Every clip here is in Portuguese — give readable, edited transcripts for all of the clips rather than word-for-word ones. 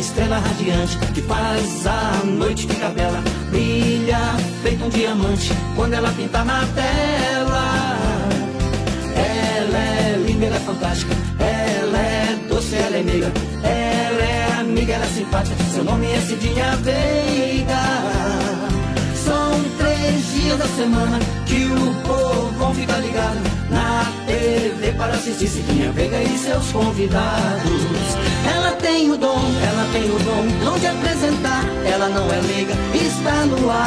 estrela radiante que faz a noite ficar bela. Brilha feito um diamante quando ela pinta na tela. Ela é linda, ela é fantástica, ela é doce, ela é meiga, ela é amiga, ela é simpática, seu nome é Cidinha Veiga. São 3 dias da semana que o povo fica ligado na TV para assistir Cidinha Veiga e seus convidados. Ela tem o dom de apresentar. Ela não é leiga, está no ar,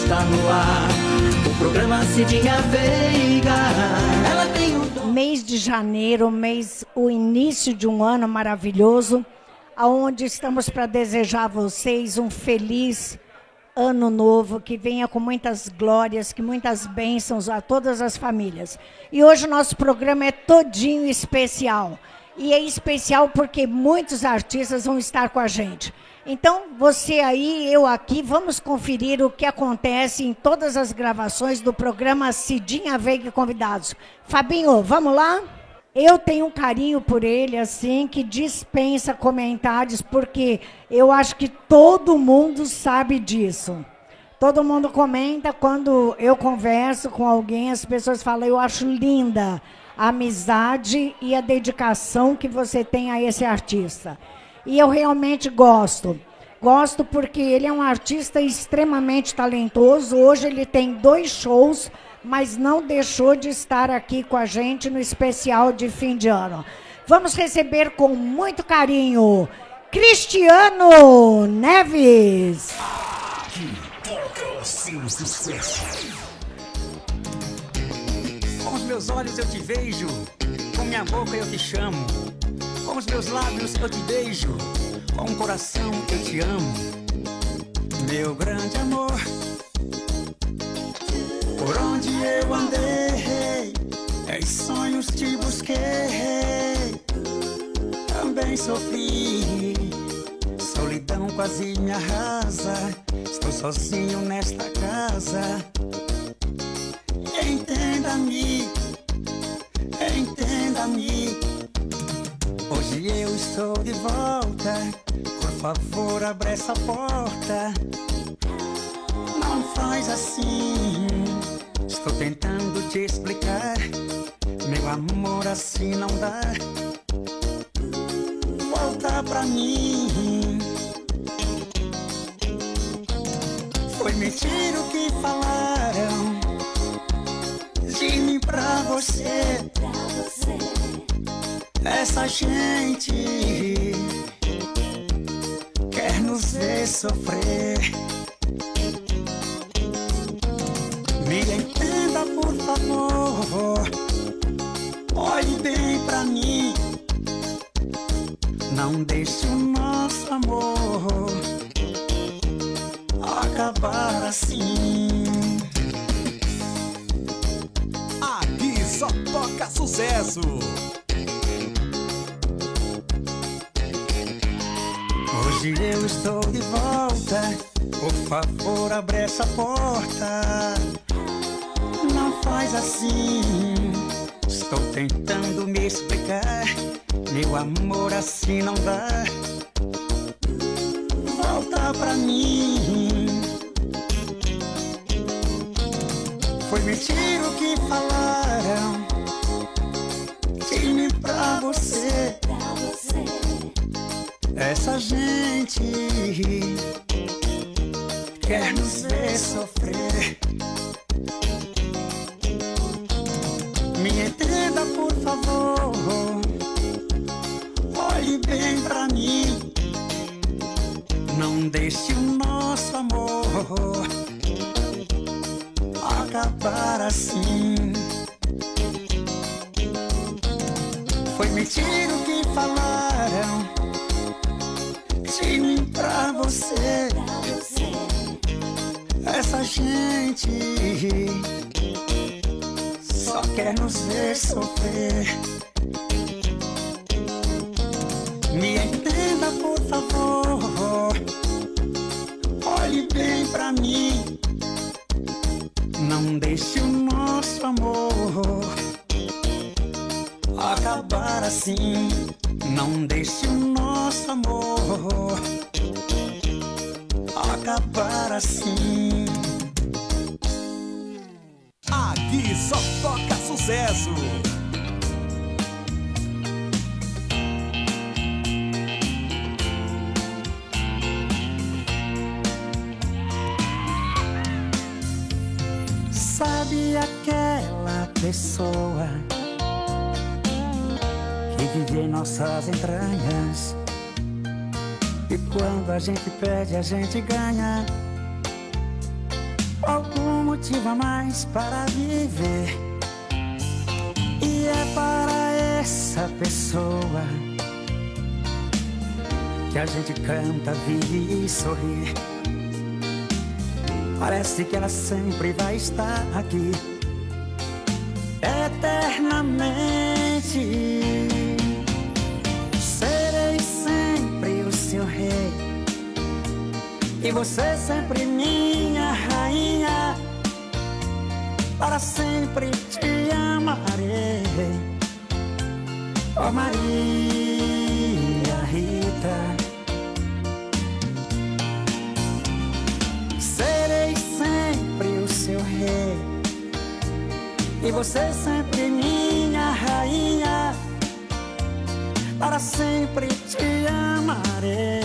o programa Cidinha Veiga. Ela tem o dom. Mês de janeiro, o início de um ano maravilhoso, aonde estamos para desejar a vocês um feliz ano novo, que venha com muitas glórias, que muitas bênçãos a todas as famílias. E hoje o nosso programa é todinho especial. E é especial porque muitos artistas vão estar com a gente. Então, você aí, eu aqui, vamos conferir o que acontece em todas as gravações do programa Cidinha Veiga e Convidados. Fabinho, vamos lá? Eu tenho um carinho por ele, assim, que dispensa comentários, porque eu acho que todo mundo sabe disso. Todo mundo comenta, quando eu converso com alguém, as pessoas falam, eu acho linda a amizade e a dedicação que você tem a esse artista. E eu realmente gosto. Gosto porque ele é um artista extremamente talentoso. Hoje ele tem 2 shows, mas não deixou de estar aqui com a gente no especial de fim de ano. Vamos receber com muito carinho Cristiano Neves. Aqui toca o seu sucesso. Com os meus olhos eu te vejo, com minha boca eu te chamo, com os meus lábios eu te beijo, com o coração eu te amo. Meu grande amor, por onde eu andei, em sonhos te busquei. Também sofri, solidão quase me arrasa. Estou sozinho nesta casa. Entenda-me, entenda-me. Hoje eu estou de volta. Por favor, abre essa porta. Não faz assim. Estou tentando te explicar. Meu amor, assim não dá. Volta pra mim. Foi mentira o que falaram de mim pra você. Essa gente quer nos ver sofrer. Me entenda, por favor. Olhe bem pra mim. Não deixe o nosso amor acabar assim. Aqui só toca sucesso. Hoje eu estou de volta. Por favor, abre essa porta. Não faz assim. Estou tentando me explicar. Meu amor, assim não dá. Volta pra mim. Foi mentira o que falaram de mim pra você. Essa gente quer nos ver sofrer. Me entenda, por favor. Olhe bem pra mim. Não deixe o nosso amor acabar assim. Foi mentira o que falaram de mim pra você. Essa gente só quer nos ver sofrer. Me entenda, por favor. Olhe bem pra mim. Não deixe o nosso amor acabar assim. Não deixe o nosso amor acabar assim. Aqui só toca sucesso. Sabe aquela pessoa que vive em nossas entranhas, e quando a gente perde, a gente ganha. Algum motivo a mais para viver, e é para essa pessoa que a gente canta, vive e sorri. Parece que ela sempre vai estar aqui eternamente. Serei sempre o seu rei, e você sempre minha rainha. Para sempre te amarei, ó Maria Rita. Serei sempre o seu rei, e você sempre minha rainha. Para sempre te amarei,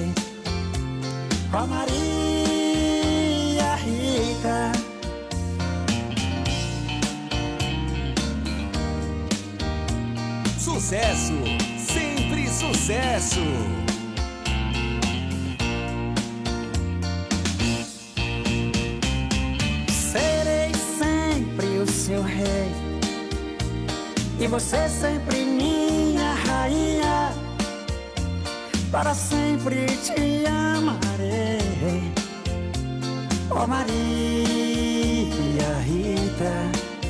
ó Maria Rita. Sucesso, sempre sucesso. Serei sempre o seu rei, e você sempre minha rainha. Para sempre te amarei, ó Maria Rita.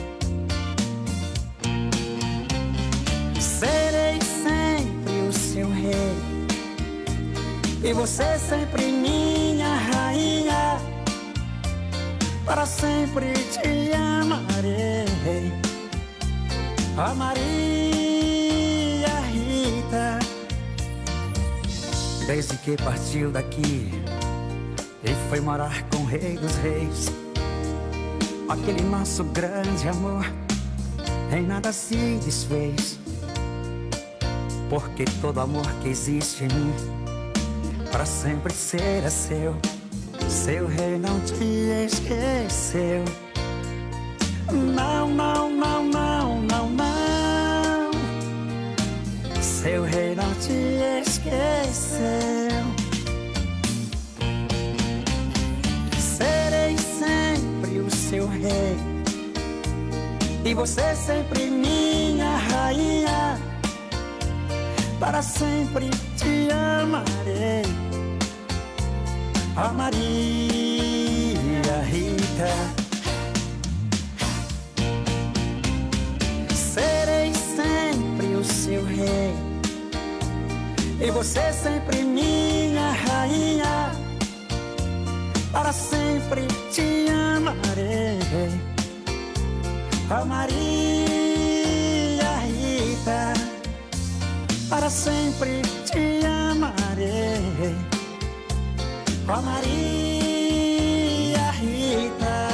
Serei sempre o seu rei, e você sempre minha rainha. Para sempre te amarei, ó Maria Rita. Desde que partiu daqui e foi morar com o Rei dos Reis, aquele nosso grande amor em nada se desfez. Porque todo amor que existe em mim para sempre será seu. Seu rei não te esqueceu. Não, não, não, não, não, não. Seu rei não te esqueceu. Serei sempre o seu rei, e você sempre minha rainha. Para sempre te amarei, ó Maria Rita. Serei sempre o seu rei, e você sempre minha rainha. Para sempre te amarei, ó Maria Rita. Para sempre te amarei, ó Maria Rita.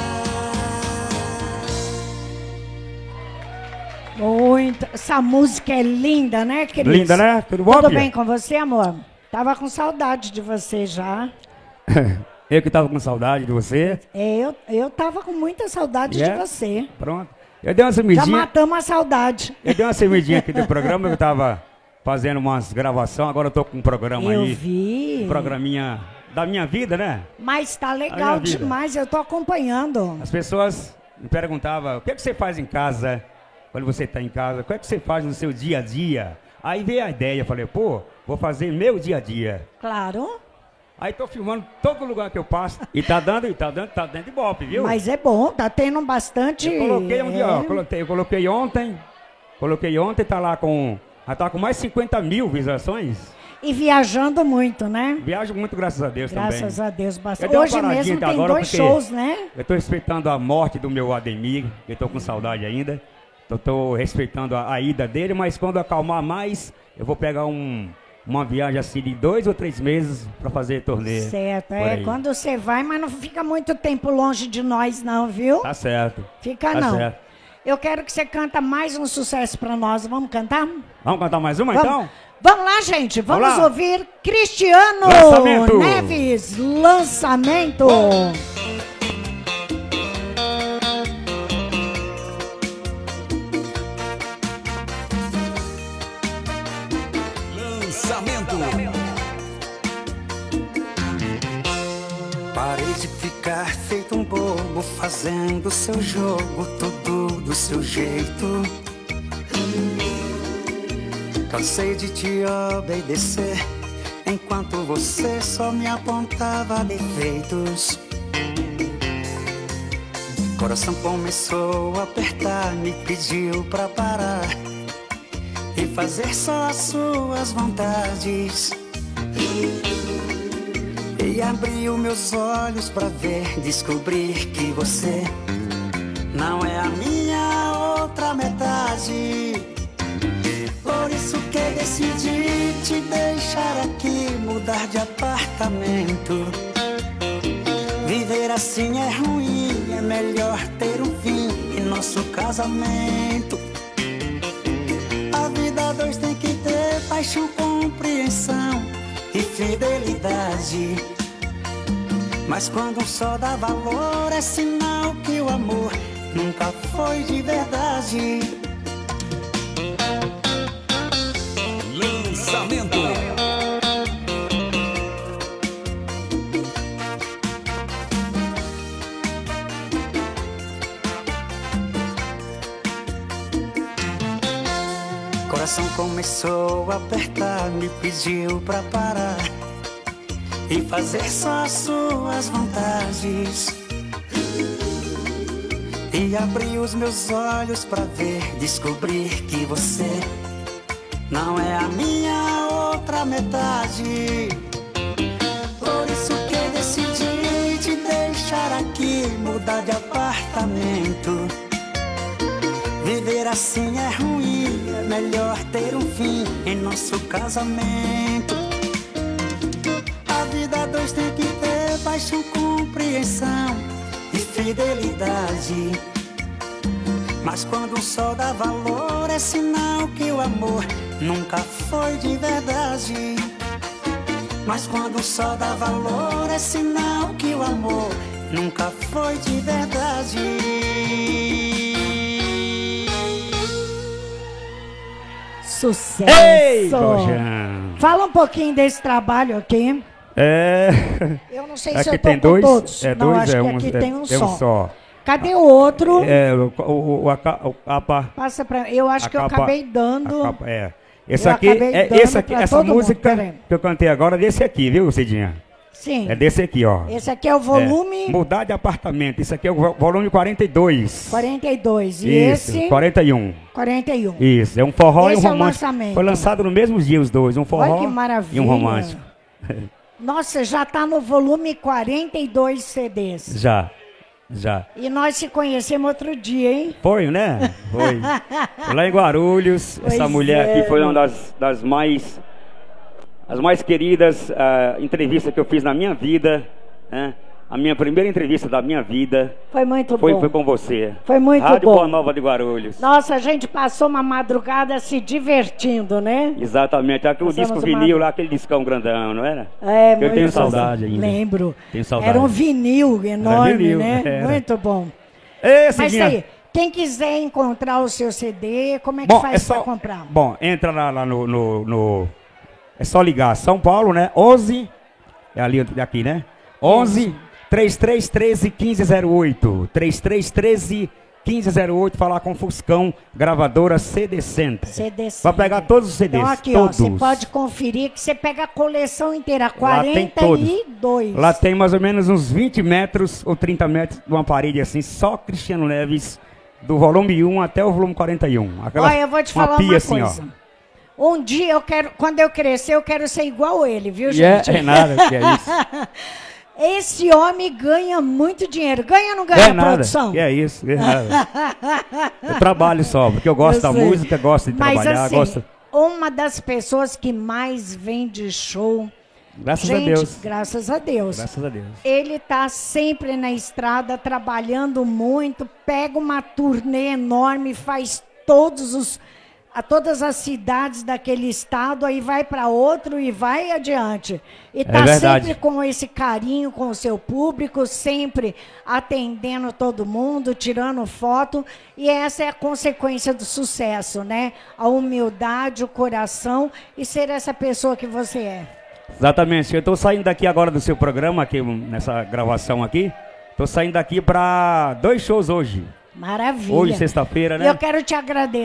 Muito. Essa música é linda, né, querido? Linda, né? Tudo bom, Tudo Pia? bem com você, amor? Tava com saudade de você já. Eu que tava com saudade de você. Eu tava com muita saudade de você. Pronto. Eu dei uma Já sumidinha. matamos a saudade. Eu dei uma sumidinha aqui do programa, eu tava fazendo umas gravações, agora eu tô com um programa Eu aí. vi. Um programinha da minha vida, né? Mas tá A legal minha vida. demais, eu tô acompanhando. As pessoas me perguntavam, o que é que você faz em casa, quando você tá em casa? O que é que você faz no seu dia a dia? Aí veio a ideia, eu falei, pô, vou fazer meu dia a dia. Claro. Aí tô filmando todo lugar que eu passo, e tá dando de Ibope, viu? Mas é bom, tá tendo bastante. Eu coloquei um dia, ó, eu coloquei ontem, tá lá com, já tá com mais 50 mil visualizações. E viajando muito, né? Viajo muito, graças a Deus também. Graças a Deus, Eu bastante. dei uma Hoje paradinha mesmo até tem agora, 2 porque shows, né? Eu tô respeitando a morte do meu Ademir, eu tô com saudade ainda. Eu tô respeitando a ida dele, mas quando acalmar mais, eu vou pegar uma viagem assim de 2 ou 3 meses para fazer turnê. Certo, quando você vai, mas não fica muito tempo longe de nós não, viu? Tá certo. Fica tá não. Certo. Eu quero que você canta mais um sucesso para nós. Vamos cantar? Vamos cantar mais uma, então? Vamos lá, gente. Vamos ouvir Cristiano Neves. Lançamento. Parei de ficar feito um bobo, fazendo seu jogo, tudo do seu jeito. Cansei de te obedecer, enquanto você só me apontava defeitos. Coração começou a apertar, me pediu pra parar e fazer só as suas vontades. E abriu meus olhos pra ver, descobrir que você não é a minha outra metade. Por isso que decidi te deixar aqui, mudar de apartamento. Viver assim é ruim, é melhor ter um fim em nosso casamento. A vida a dois tem que ter paixão, compreensão e fidelidade. Mas quando um só dá valor, é sinal que o amor nunca foi de verdade. Lançamento. Coração começou a apertar, me pediu pra parar e fazer só as suas vontades. E abri os meus olhos pra ver, descobrir que você não é a minha outra metade. Por isso que decidi te deixar aqui, mudar de apartamento. Viver assim é ruim, é melhor ter um fim em nosso casamento. A vida a dois tem que ter paixão, compreensão e fidelidade. Mas quando um só dá valor, é sinal que o amor nunca foi de verdade. Mas quando um só dá valor, é sinal que o amor nunca foi de verdade. Sucesso! Ei, fala um pouquinho desse trabalho aqui. Eu não sei se eu tô tem com dois, todos. É não, dois, acho é que um, aqui tem um só. só. Cadê o outro? O capa. Passa pra eu acho que eu acabei dando. Capa, esse aqui, essa música que eu cantei agora é desse aqui, viu, Cidinha? Sim. É desse aqui, ó. Esse aqui é o volume... mudar de apartamento. Isso aqui é o volume 42. 42. E isso, esse... 41. 41. Isso, é um forró esse e um romântico. Foi lançado no mesmo dia os dois, um forró. Olha que maravilha. E um romântico. Nossa, já tá no volume 42 CDs. Já. E nós se conhecemos outro dia, hein? Foi, né? Foi. Lá em Guarulhos, essa mulher aqui foi uma das mais queridas entrevistas que eu fiz na minha vida, né? A minha primeira entrevista da minha vida. Foi muito bom. Foi com você. Foi muito Rádio bom. Boa Nova de Guarulhos. Nossa, a gente passou uma madrugada se divertindo, né? Exatamente. Aquele disco vinil lá, aquele discão grandão, não era? É, eu tenho saudade ainda. Lembro. Tenho saudade. Era um vinil enorme, vinil, né? Era. Muito bom. Mas aí, quem quiser encontrar o seu CD, como é que faz para comprar? Bom, entra lá no... É só ligar. São Paulo, né? 11... É ali aqui, né? 11... 3313 1508. 3313 1508. Falar com Fuscão, gravadora CD Center. Vai pegar todos os CDs. Então aqui, todos. Ó, você pode conferir que você pega a coleção inteira. 42. Lá tem mais ou menos uns 20 metros ou 30 metros de uma parede assim, só Cristiano Neves, do volume 1 até o volume 41. Olha, eu vou te falar uma assim, coisa. Um dia quando eu crescer, eu quero ser igual ele, viu, gente? É nada, que é isso. Esse homem ganha muito dinheiro. Ganha ou não ganha, É nada. produção? Que é isso, é nada. Eu trabalho só, porque eu gosto da música, gosto de Mas, trabalhar, assim, gosto... uma das pessoas que mais vende show... Graças gente, a Deus. Graças a Deus. Graças a Deus. Ele tá sempre na estrada, trabalhando muito, pega uma turnê enorme, faz todas as cidades daquele estado, aí vai para outro e vai adiante. E tá sempre com esse carinho com o seu público, sempre atendendo todo mundo, tirando foto, e essa é a consequência do sucesso, né? A humildade, o coração e ser essa pessoa que você é. Exatamente. Eu estou saindo daqui agora do seu programa, aqui, nessa gravação aqui. Estou saindo daqui para 2 shows hoje. Maravilha. Hoje, sexta-feira, né? Eu quero te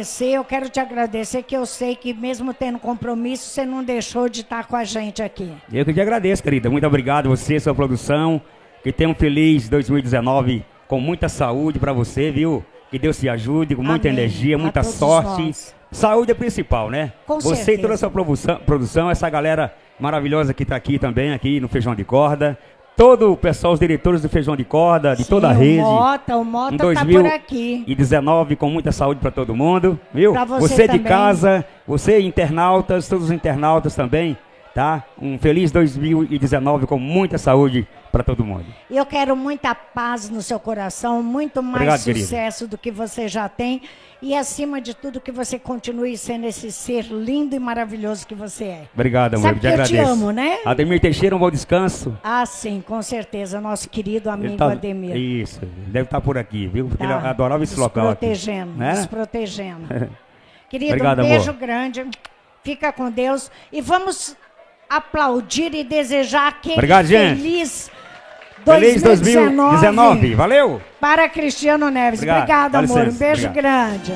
agradecer, que eu sei que mesmo tendo compromisso, você não deixou de estar com a gente aqui. Eu que te agradeço, querida. Muito obrigado, você, sua produção. Que tenha um feliz 2019 com muita saúde para você, viu? Que Deus te ajude, com muita energia, muita sorte. Nós. Saúde é principal, né? Com você certeza. E toda a sua produção, essa galera maravilhosa que está aqui também, aqui no Feijão de Corda. Todo o pessoal, os diretores do Feijão de Corda, de toda a rede. O Mota tá por aqui. 2019, com muita saúde para todo mundo, viu? Pra você de também. casa, você internautas, todos os internautas também, tá? Um feliz 2019 com muita saúde para todo mundo. Eu quero muita paz no seu coração, muito mais sucesso do que você já tem. E, acima de tudo, que você continue sendo esse ser lindo e maravilhoso que você é. Obrigado, amor. Sabe que eu te amo, né? Ademir Teixeira, um bom descanso. Ah, sim, com certeza. Nosso querido amigo Ademir. Isso, deve estar por aqui, viu? Porque ele adorava esse local aqui. Nos protegendo. Querido, obrigado, um beijo amor. Grande. Fica com Deus. E vamos aplaudir e desejar aquele feliz... Feliz 2019, valeu! Para Cristiano Neves. Obrigada, amor. Licença. Um beijo grande.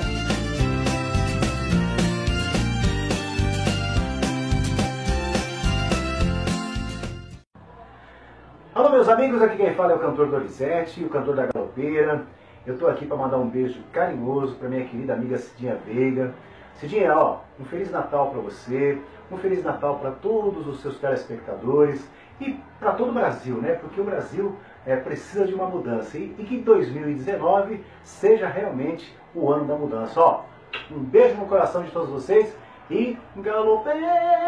Alô, meus amigos, aqui quem fala é o cantor Donizete, o cantor da Galopeira. Eu tô aqui para mandar um beijo carinhoso para minha querida amiga Cidinha Veiga. Cidinha, ó, um Feliz Natal para você, um Feliz Natal para todos os seus telespectadores e para todo o Brasil, né? Porque o Brasil precisa de uma mudança e que 2019 seja realmente o ano da mudança. Ó, um beijo no coração de todos vocês e Galopeira,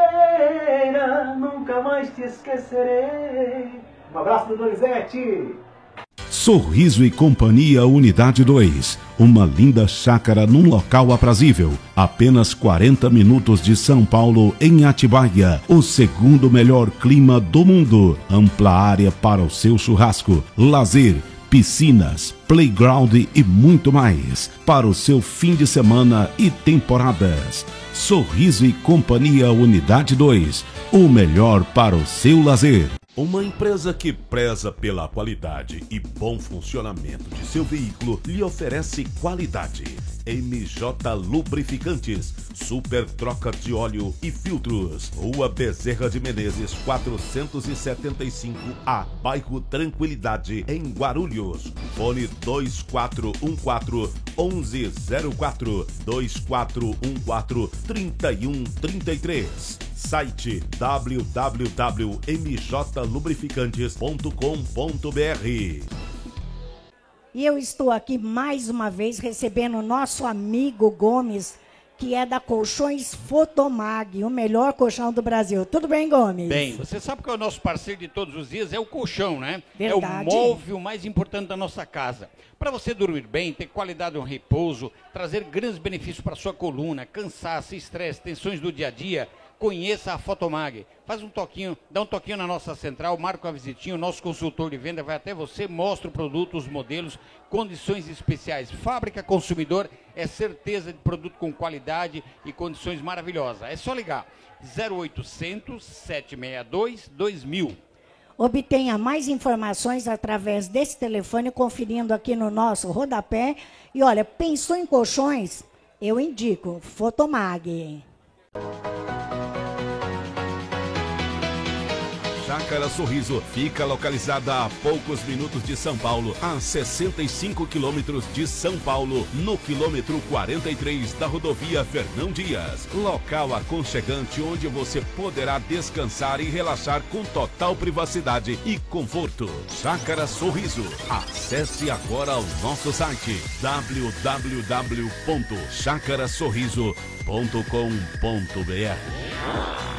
nunca mais te esquecerei. Um abraço do Donizete. Sorriso e Companhia Unidade 2. Uma linda chácara num local aprazível. Apenas 40 minutos de São Paulo, em Atibaia. O segundo melhor clima do mundo. Ampla área para o seu churrasco, lazer, piscinas, playground e muito mais. Para o seu fim de semana e temporadas. Sorriso e Companhia Unidade 2. O melhor para o seu lazer. Uma empresa que preza pela qualidade e bom funcionamento de seu veículo lhe oferece qualidade. MJ Lubrificantes, super troca de óleo e filtros. Rua Bezerra de Menezes, 475A, bairro Tranquilidade, em Guarulhos. Fone 2414-1104, 2414-3133. Site www.mjlubrificantes.com.br. E eu estou aqui mais uma vez recebendo o nosso amigo Gomes, que é da Colchões Fotomag, o melhor colchão do Brasil. Tudo bem, Gomes? Bem, você sabe que o nosso parceiro de todos os dias é o colchão, né? Verdade. É o móvel mais importante da nossa casa. Para você dormir bem, ter qualidade no repouso, trazer grandes benefícios para sua coluna, cansaço, estresse, tensões do dia a dia, conheça a Fotomag. Faz um toquinho, dá um toquinho na nossa central, marca uma visitinha, o nosso consultor de venda vai até você, mostra o produto, os modelos, condições especiais. Fábrica Consumidor é certeza de produto com qualidade e condições maravilhosas. É só ligar 0800 762 2000. Obtenha mais informações através desse telefone, conferindo aqui no nosso rodapé. E olha, pensou em colchões? Eu indico Fotomag. Chácara Sorriso fica localizada a poucos minutos de São Paulo, a 65 quilômetros de São Paulo, no quilômetro 43 da rodovia Fernão Dias. Local aconchegante onde você poderá descansar e relaxar com total privacidade e conforto. Chácara Sorriso. Acesse agora o nosso site www.chacarasorriso.com.br.